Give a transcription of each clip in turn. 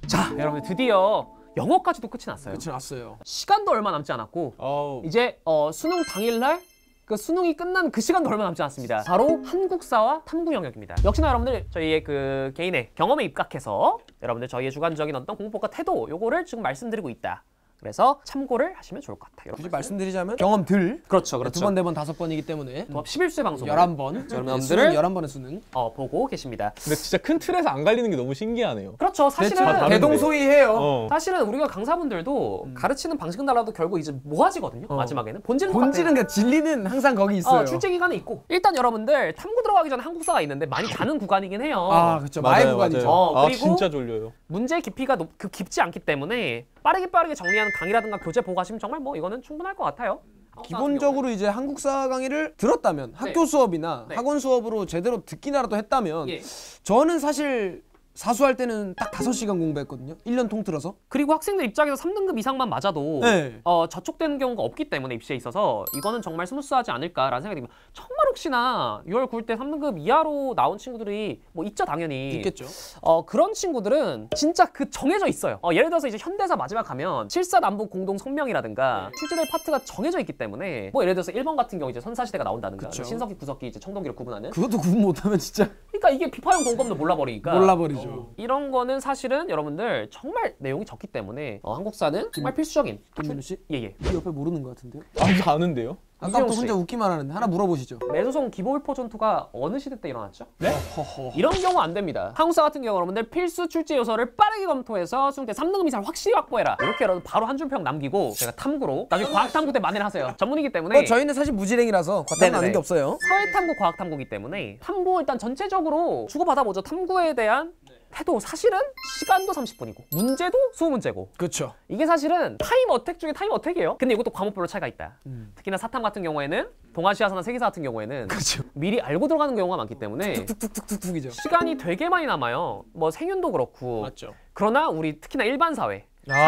자, 여러분들 드디어 영어까지도 끝이 났어요. 끝이 났어요. 시간도 얼마 남지 않았고 이제 수능 당일날 그 수능이 끝난 그 시간도 얼마 남지 않았습니다. 바로 한국사와 탐구 영역입니다. 역시나 여러분들 저희의 그 개인의 경험에 입각해서 여러분들 저희의 주관적인 어떤 공부과 태도 요거를 지금 말씀드리고 있다. 그래서 참고를 하시면 좋을 것 같아요. 굳이 말씀드리자면 경험들. 그렇죠. 두 번, 네 번, 5번이기 때문에 도합 11수의 방송 11번. 여러분들을 11번의 수능 보고 계십니다. 근데 진짜 큰 틀에서 안 갈리는 게 너무 신기하네요. 그렇죠. 사실은 대동소이해요. 사실은 우리가 강사분들도 가르치는 방식은 달라도 결국 이제 모아지거든요. 마지막에는 본질은 본질은 진리는 항상 거기 있어요. 출제 기간이 있고 일단 여러분들 탐구 들어가기 전에 한국사가 있는데 많이 가는 구간이긴 해요. 그렇죠. 마의 구간이죠. 그리고 진짜 졸려요. 문제 깊이가 깊지 않기 때문에 빠르게 정리하는 강의라든가 교재 보고 가시면 정말 뭐 이거는 충분할 것 같아요. 기본적으로 이제 한국사 강의를 들었다면 학교 수업이나 학원 수업으로 제대로 듣기나라도 했다면 저는 사실 사수할 때는 딱 5시간 공부했거든요. 1년 통틀어서. 그리고 학생들 입장에서 3등급 이상만 맞아도 저촉되는 경우가 없기 때문에 입시에 있어서 이거는 정말 스무스하지 않을까라는 생각이 듭니다. 정말 혹시나 6월 9일 때 3등급 이하로 나온 친구들이 뭐 있죠, 당연히. 있겠죠. 그런 친구들은 진짜 그 정해져 있어요. 예를 들어서 이제 현대사 마지막 가면 7.4 공동 성명이라든가 출제될 파트가 정해져 있기 때문에 뭐 예를 들어서 1번 같은 경우 이제 선사시대가 나온다든가 신석기, 구석기, 이제 청동기를 구분하는 그것도 구분 못하면 진짜 그러니까 이게 비파형 동검도 몰라버리니까 이런 거는 사실은 여러분들 정말 내용이 적기 때문에 한국사는 정말 필수적인. 김민우 씨? 예예. 이 옆에 모르는 것 같은데요? 아는데요? 아까부터 혼자 웃기만 하는데 하나 물어보시죠. 매소송 기보울포 전투가 어느 시대 때 일어났죠? 네? 이런 경우 안 됩니다. 한국사 같은 경우 여러분들 필수 출제 요소를 빠르게 검토해서 수능 때 3등급 이상을 확실히 확보해라. 이렇게 여러분 바로 한 줄평 남기고 제가 탐구로 나중에 과학탐구 때 만회를 하세요. 전문이기 때문에 저희는 사실 무지랭이라서 과탐 아는 게 없어요. 사회탐구, 과학탐구이기 때문에 탐구 일단 전체적으로 주고받아보죠. 탐구에 대한 태도 사실은 시간도 30분이고 문제도 20문제고 그렇죠. 이게 사실은 타임 어택 중에 타임 어택이에요. 근데 이것도 과목별로 차이가 있다. 특히나 사탐 같은 경우에는 동아시아사나 세계사 같은 경우에는 미리 알고 들어가는 경우가 많기 때문에 툭툭툭툭툭이죠. 시간이 되게 많이 남아요. 뭐 생윤도 그렇고 맞죠. 그러나 우리 특히나 일반 사회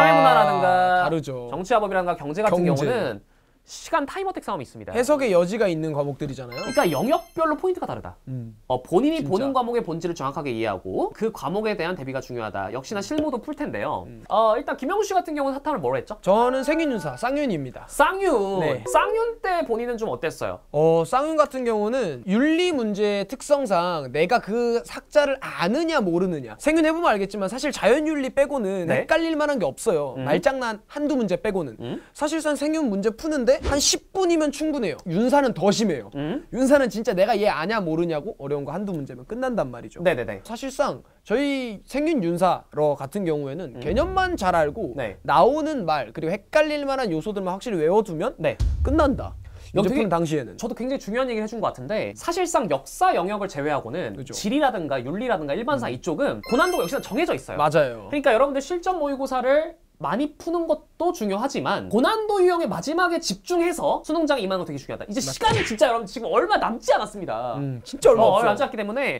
사회문화라든가 다르죠. 정치화법이라든가 경제 같은 경우는 시간 타임어택 싸움이 있습니다. 해석의 여지가 있는 과목들이잖아요. 그러니까 영역별로 포인트가 다르다. 본인이 보는 과목의 본질을 정확하게 이해하고 그 과목에 대한 대비가 중요하다. 역시나 실무도 풀 텐데요. 일단 김영수 씨 같은 경우는 사탐을 뭐로 했죠? 저는 생윤윤사, 쌍윤입니다. 쌍윤! 네. 쌍윤 때 본인은 좀 어땠어요? 쌍윤 같은 경우는 윤리 문제의 특성상 내가 그 삭자를 아느냐 모르느냐. 생윤 해보면 알겠지만 사실 자연윤리 빼고는 헷갈릴 만한 게 없어요. 말장난 한두 문제 빼고는. 사실상 생윤 문제 푸는데 한 10분이면 충분해요. 윤사는 더 심해요. 윤사는 진짜 내가 얘 아냐 모르냐고 어려운 거 한두 문제면 끝난단 말이죠. 네네네. 사실상 저희 생윤 윤사러 같은 경우에는 개념만 잘 알고 나오는 말 그리고 헷갈릴 만한 요소들만 확실히 외워두면 끝난다. 문제푸는 당시에는. 저도 굉장히 중요한 얘기를 해준 것 같은데 사실상 역사 영역을 제외하고는 지리라든가 윤리라든가 일반사 이쪽은 고난도가 역시나 정해져 있어요. 맞아요. 그러니까 여러분들 실전 모의고사를 많이 푸는 것도 중요하지만 고난도 유형의 마지막에 집중해서 수능장에 임하는 거 되게 중요하다. 이제 시간이 진짜 여러분 지금 얼마 남지 않았습니다. 진짜 얼마 없어요. 얼마 남지 않기 때문에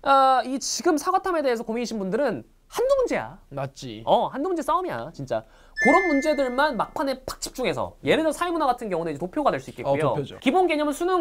이 지금 사과탐에 대해서 고민이신 분들은 한두 문제야. 맞지. 한두 문제 싸움이야 진짜. 그런 문제들만 막판에 팍 집중해서 예를 들어 사회문화 같은 경우는 이제 도표가 될 수 있겠고요. 도표죠. 기본 개념은 수능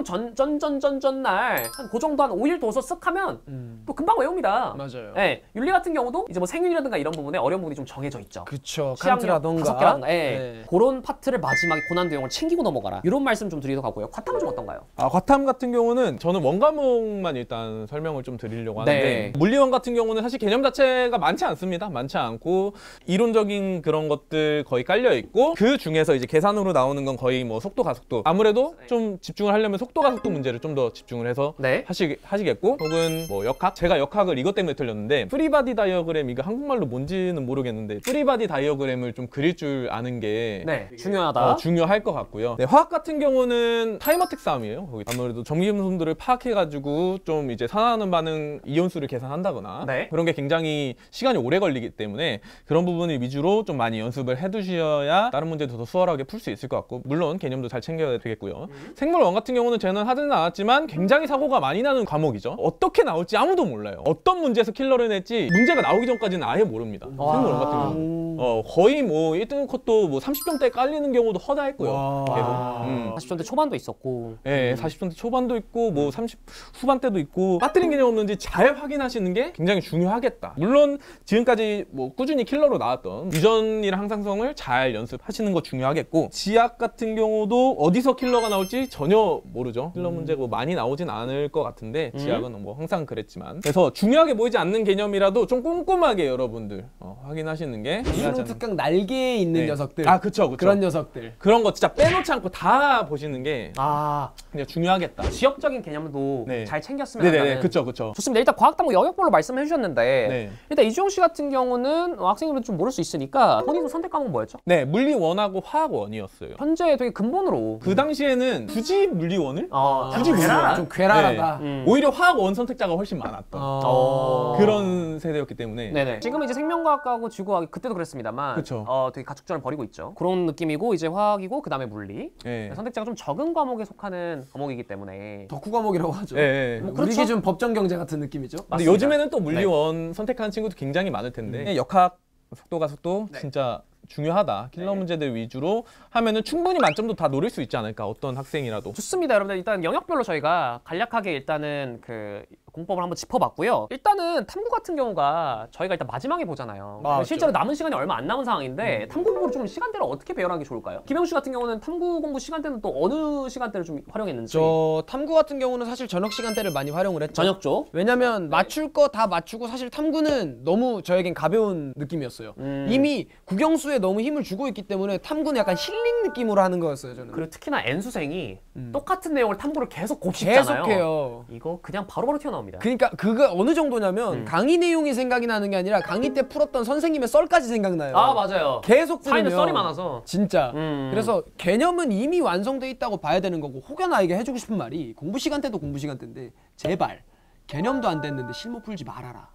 전날 한 그 정도 한 5일 둬서 쓱 하면 또 금방 외웁니다. 맞아요. 네, 윤리 같은 경우도 이제 뭐 생윤이라든가 이런 부분에 어려운 부분이 좀 정해져 있죠. 그쵸. 칸트라던가. 5개라든가 그런 파트를 마지막에 고난도 내용을 챙기고 넘어가라. 이런 말씀 좀 드리도록 하고요. 과탐은 좀 어떤가요? 과탐 같은 경우는 저는 원과목만 일단 설명을 좀 드리려고 하는데 물리원 같은 경우는 사실 개념 자체가 많지 않습니다. 많지 않고 이론적인 그런 것들 거의 깔려 있고 그 중에서 이제 계산으로 나오는 건 거의 뭐 속도 가속도 아무래도 좀 집중을 하려면 속도 가속도 문제를 좀 더 집중을 해서 하시겠고 혹은 뭐 역학 제가 역학을 이것 때문에 틀렸는데 프리바디 다이어그램 이거 한국말로 뭔지는 모르겠는데 프리바디 다이어그램을 좀 그릴 줄 아는 게 중요하다. 중요할 것 같고요. 화학 같은 경우는 타임어택 싸움이에요. 거기 아무래도 전기음성들을 파악해가지고 좀 이제 산화하는 반응 이온수를 계산한다거나 그런 게 굉장히 시간이 오래 걸리기 때문에 그런 부분을 위주로 좀 많이 연습을 해두셔야 다른 문제도 더 수월하게 풀 수 있을 것 같고 물론 개념도 잘 챙겨야 되겠고요. 생물원 같은 경우는 저는 하지는 않았지만 굉장히 사고가 많이 나는 과목이죠. 어떻게 나올지 아무도 몰라요. 어떤 문제에서 킬러를 냈지 문제가 나오기 전까지는 아예 모릅니다. 생물원 같은 경우는 거의 뭐 1등급 컷도 뭐 30점대 깔리는 경우도 허다했고요. 40점대 초반도 있었고 40점대 초반도 있고 뭐 30 후반대도 있고 빠뜨린 개념 없는지 잘 확인하시는 게 굉장히 중요하겠다. 물론 지금까지 뭐 꾸준히 킬러로 나왔던 유전이랑 항상성을 잘 연습하시는 거 중요하겠고, 지약 같은 경우도 어디서 킬러가 나올지 전혀 모르죠. 킬러 문제고 많이 나오진 않을 것 같은데 지약은 뭐 항상 그랬지만, 그래서 중요하게 보이지 않는 개념이라도 좀 꼼꼼하게 여러분들 확인하시는 게 수능 특강 날개에 있는 네. 녀석들. 아 그쵸 그쵸. 그런 녀석들. 그런 거 진짜 빼놓지 않고 다 보시는 게 그냥 중요하겠다. 지역적인 개념도 네. 잘 챙겼으면 네네네 한다는. 그쵸 그쵸. 좋습니다. 일단 과학당국 영역별로 말씀해 주셨는데 네. 일단 이주영 씨 같은 경우는 학생들은 좀 모를 수 있으니까 본인도 선택 과목 뭐였죠? 네, 물리원하고 화학원이었어요. 현재 되게 근본으로 그 당시에는 굳이 물리원을? 굳이 괴랄하다. 좀 괴랄하다. 오히려 화학원 선택자가 훨씬 많았던 그런 세대였기 때문에. 네네. 지금은 이제 생명과학하고 지구과학 그때도 그랬습니다만 그쵸. 되게 가축전을 벌이고 있죠. 그런 느낌이고 이제 화학이고 그 다음에 물리. 네. 선택자가 좀 적은 과목에 속하는 과목이기 때문에 덕후 과목이라고 하죠. 네. 뭐 우리 그렇죠? 기준 법정 경제 같은 느낌이죠. 근데 맞습니다. 요즘에는 또 물리원 선택하는 친구도 굉장히 많을 텐데 역학, 속도 진짜 중요하다. 킬러 문제들 위주로 하면은 충분히 만점도 다 노릴 수 있지 않을까, 어떤 학생이라도. 좋습니다. 여러분들 일단 영역별로 저희가 간략하게 일단은 그 공법을 한번 짚어봤고요. 일단은 탐구 같은 경우가 저희가 일단 마지막에 보잖아요. 실제로 남은 시간이 얼마 안 남은 상황인데 탐구 공부를 좀 시간대를 어떻게 배열하는 게 좋을까요? 김영수 씨 같은 경우는 탐구 공부 시간대는 또 어느 시간대를 좀 활용했는지. 저 탐구 같은 경우는 사실 저녁 시간대를 많이 활용을 했죠. 저녁 쪽. 왜냐면 맞출 거 다 맞추고 사실 탐구는 너무 저에겐 가벼운 느낌이었어요. 이미 국영수에 너무 힘을 주고 있기 때문에 탐구는 약간 힐링 느낌으로 하는 거였어요, 저는. 그리고 특히나 N수생이 똑같은 내용을 탐구를 계속 곱씹잖아요. 계속해요. 이거 그냥 바로바로 튀어나옵니다. 그러니까 그거 어느 정도냐면 강의 내용이 생각이 나는 게 아니라 강의 때 풀었던 선생님의 썰까지 생각나요. 아 맞아요. 계속 사이는 들으면 썰이 많아서. 진짜. 그래서 개념은 이미 완성돼 있다고 봐야 되는 거고, 혹여나 이게 해주고 싶은 말이 공부 시간대도 공부 시간대인데 제발 개념도 안 됐는데 실무 풀지 말아라.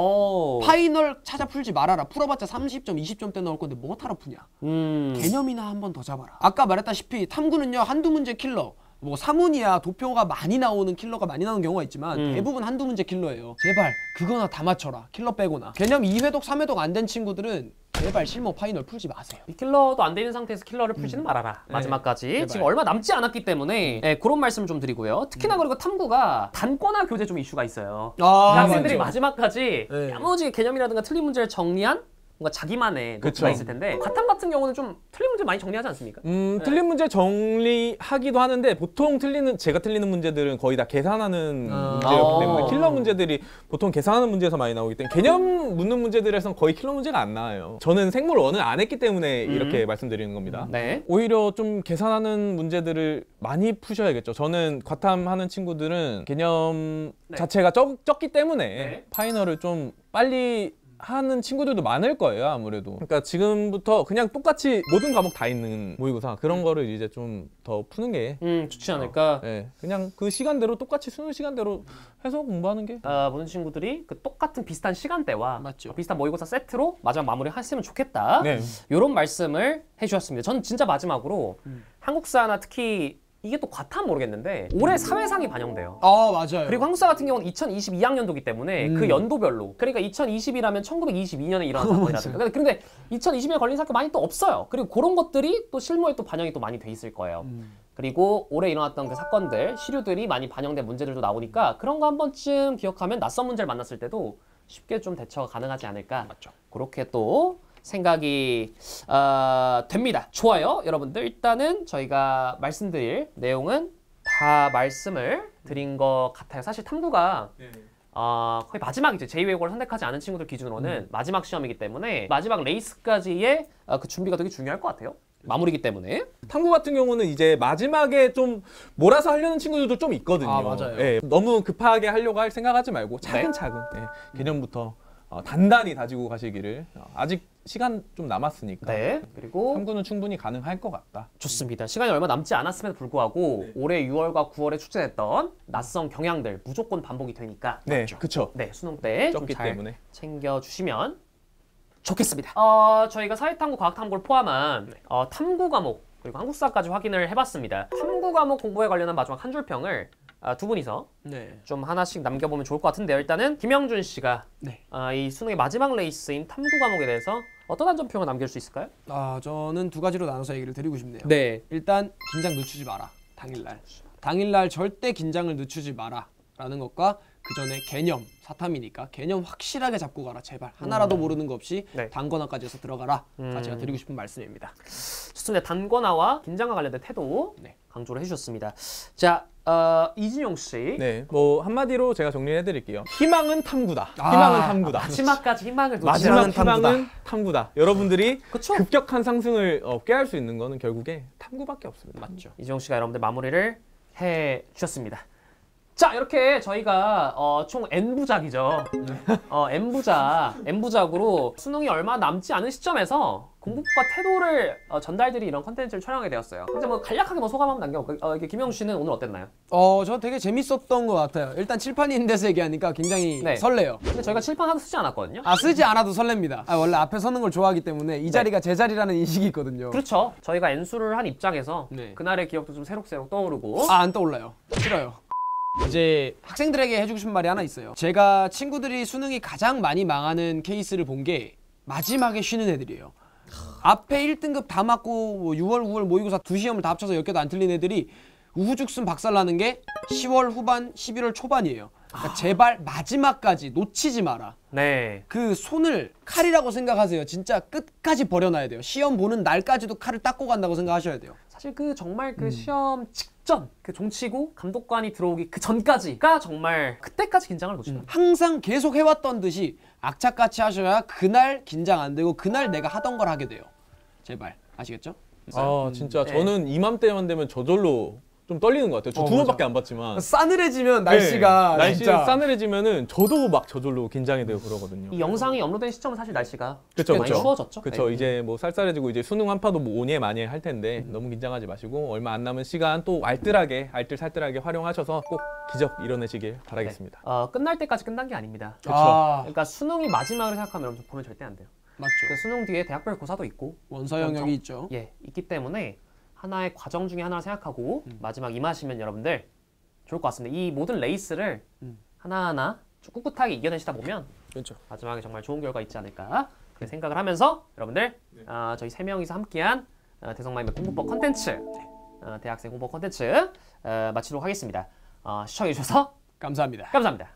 파이널 찾아 풀지 말아라. 풀어봤자 30점, 20점대 나올 건데 뭐 타러 푸냐. 개념이나 한 번 더 잡아라. 아까 말했다시피 탐구는요 한두 문제 킬러, 뭐 사문이야 도표가 많이 나오는 킬러가 많이 나오는 경우가 있지만 대부분 한두 문제 킬러예요. 제발 그거나 다 맞춰라. 킬러 빼고나. 개념 2회독, 3회독 안 된 친구들은 제발 실무 파이널 풀지 마세요. 이 킬러도 안 되는 상태에서 킬러를 풀지는 말아라. 마지막까지. 제발. 지금 얼마 남지 않았기 때문에 그런 말씀을 좀 드리고요. 특히나 그리고 탐구가 단권화 교재 좀 이슈가 있어요. 학생들이 마지막까지 야무지게 개념이라든가 틀린 문제를 정리한 뭔가 자기만의 노트가 있을 텐데, 과탐 같은 경우는 좀 틀린 문제 많이 정리하지 않습니까? 틀린 문제 정리하기도 하는데 보통 제가 틀리는 문제들은 거의 다 계산하는 문제였기 때문에 킬러 문제들이 보통 계산하는 문제에서 많이 나오기 때문에 개념 묻는 문제들에선 거의 킬러 문제가 안 나와요. 저는 생물 1을 안 했기 때문에 이렇게 말씀드리는 겁니다. 오히려 좀 계산하는 문제들을 많이 푸셔야겠죠. 저는 과탐하는 친구들은 개념 자체가 적기 때문에 파이널을 좀 빨리 하는 친구들도 많을 거예요, 아무래도. 그러니까 지금부터 그냥 똑같이 모든 과목 다 있는 모의고사 그런 거를 이제 좀 더 푸는 게 좋지 않을까. 그냥 그 시간대로 똑같이 수능 시간대로 해서 공부하는 게 모든 친구들이 그 똑같은 비슷한 시간대와 비슷한 모의고사 세트로 마지막 마무리 하시면 좋겠다. 이런 말씀을 해주셨습니다. 저는 진짜 마지막으로 한국사나 특히 이게 또 과탐 모르겠는데 올해 사회상이 반영돼요. 맞아요. 그리고 한국사 같은 경우는 2022학년도기 때문에 그 연도별로, 그러니까 2020이라면 1922년에 일어난 사건이라든가. 그런데 2020년에 걸린 사건 많이 또 없어요. 그리고 그런 것들이 또 실무에 또 반영이 또 많이 돼 있을 거예요. 그리고 올해 일어났던 그 사건들, 시류들이 많이 반영된 문제들도 나오니까 그런 거 한 번쯤 기억하면 낯선 문제를 만났을 때도 쉽게 좀 대처가 가능하지 않을까. 그렇게 또 생각이 됩니다. 좋아요. 여러분들 일단은 저희가 말씀드릴 내용은 다 말씀을 드린 것 같아요. 사실 탐구가 거의 마지막이죠. 제2외국어를 선택하지 않은 친구들 기준으로는 마지막 시험이기 때문에 마지막 레이스까지의 그 준비가 되게 중요할 것 같아요. 마무리기 때문에. 탐구 같은 경우는 이제 마지막에 좀 몰아서 하려는 친구들도 좀 있거든요. 맞아요. 너무 급하게 하려고 생각하지 말고 차근차근 개념부터 단단히 다지고 가시기를. 아직 시간 좀 남았으니까. 그리고 탐구는 충분히 가능할 것 같다. 좋습니다. 시간이 얼마 남지 않았음에도 불구하고 올해 6월과 9월에 출제했던 낯선 경향들 무조건 반복이 되니까. 그쵸. 수능 때 좀 잘 때문에 챙겨주시면 좋겠습니다. 저희가 사회탐구, 과학탐구를 포함한 탐구 과목 그리고 한국사까지 확인을 해봤습니다. 탐구 과목 공부에 관련한 마지막 한 줄 평을 두 분이서 좀 하나씩 남겨보면 좋을 것 같은데요. 일단은 김영준 씨가 이 수능의 마지막 레이스인 탐구 과목에 대해서 어떤 한 점 평을 남길 수 있을까요? 저는 두 가지로 나눠서 얘기를 드리고 싶네요. 일단 긴장 늦추지 마라. 당일날 절대 긴장을 늦추지 마라 라는 것과 그 전에 개념, 사탐이니까 개념 확실하게 잡고 가라 제발. 하나라도 모르는 거 없이 네. 단권화까지 해서 들어가라. 제가 드리고 싶은 말씀입니다. 좋습니다. 단권화와 긴장과 관련된 태도 강조를 해주셨습니다. 자, 이진용 씨. 네, 뭐 한마디로 제가 정리해드릴게요. 희망은 탐구다. 희망은 탐구다. 마지막까지 희망을 놓지 마지막 희망은 탐구다. 여러분들이 그쵸? 급격한 상승을 꾀할 수 있는 거는 결국에 탐구밖에 없습니다. 맞죠. 이진용 씨가 여러분들 마무리를 해주셨습니다. 자, 이렇게 저희가 총 N부작이죠. N부작으로 수능이 얼마 남지 않은 시점에서 공부과 태도를 전달드릴 이런 컨텐츠를 촬영하게 되었어요. 근데 뭐 간략하게 뭐 소감 한번 남겨볼까요? 김영수 씨는 오늘 어땠나요? 저 되게 재밌었던 것 같아요. 일단 칠판이 있는 데서 얘기하니까 굉장히 설레요. 근데 저희가 칠판 하도 쓰지 않았거든요. 쓰지 않아도 설렙니다. 원래 앞에 서는 걸 좋아하기 때문에 이 자리가 제 자리라는 인식이 있거든요. 그렇죠. 저희가 N수를 한 입장에서 그날의 기억도 좀 새록새록 떠오르고 안 떠올라요. 싫어요. 이제 학생들에게 해주고 싶은 말이 하나 있어요. 제가 친구들이 수능이 가장 많이 망하는 케이스를 본 게 마지막에 쉬는 애들이에요. 앞에 1등급 다 맞고 뭐 6월, 9월 모의고사 2시험을 다 합쳐서 10개도 안 틀린 애들이 우후죽순 박살나는 게 10월 후반, 11월 초반이에요. 그러니까 제발 마지막까지 놓치지 마라. 네. 그 손을 칼이라고 생각하세요. 진짜 끝까지 버려놔야 돼요. 시험 보는 날까지도 칼을 닦고 간다고 생각하셔야 돼요. 사실 정말 시험 직전 종치고 감독관이 들어오기 그 전까지가 정말 그때까지 긴장을 놓치면 항상 계속 해왔던 듯이 악착같이 하셔야 그날 긴장 안 되고 그날 내가 하던 걸 하게 돼요. 제발 아시겠죠? 진짜 저는 이맘때만 되면 저절로 좀 떨리는 것 같아요. 저 2번밖에 안 봤지만 싸늘해지면 날씨가 날씨가 싸늘해지면은 저도 막 저절로 긴장이 되고 그러거든요. 이 영상이 업로드된 시점은 사실 날씨가 그쵸, 많이 추워졌죠. 그렇죠. 이제 뭐 쌀쌀해지고 이제 수능 한파도 뭐 오니 많이 할 텐데 너무 긴장하지 마시고 얼마 안 남은 시간 또 알뜰살뜰하게 활용하셔서 꼭 기적 이뤄내시길 바라겠습니다. 끝날 때까지 끝난 게 아닙니다. 그렇죠. 그러니까 수능이 마지막으로 생각하면 여러분 보면 절대 안 돼요. 맞죠. 수능 뒤에 대학별 고사도 있고 원서 영역이 있죠. 있기 때문에 하나의 과정 중에 하나를 생각하고 마지막 임하시면 여러분들 좋을 것 같습니다. 이 모든 레이스를 하나하나 꿋꿋하게 이겨내시다 보면 마지막에 정말 좋은 결과 있지 않을까 그렇게 생각을 하면서 여러분들 저희 3명이서 함께한 대성마임의 공부법 컨텐츠 대학생 공부법 컨텐츠 마치도록 하겠습니다. 시청해주셔서 감사합니다. 감사합니다.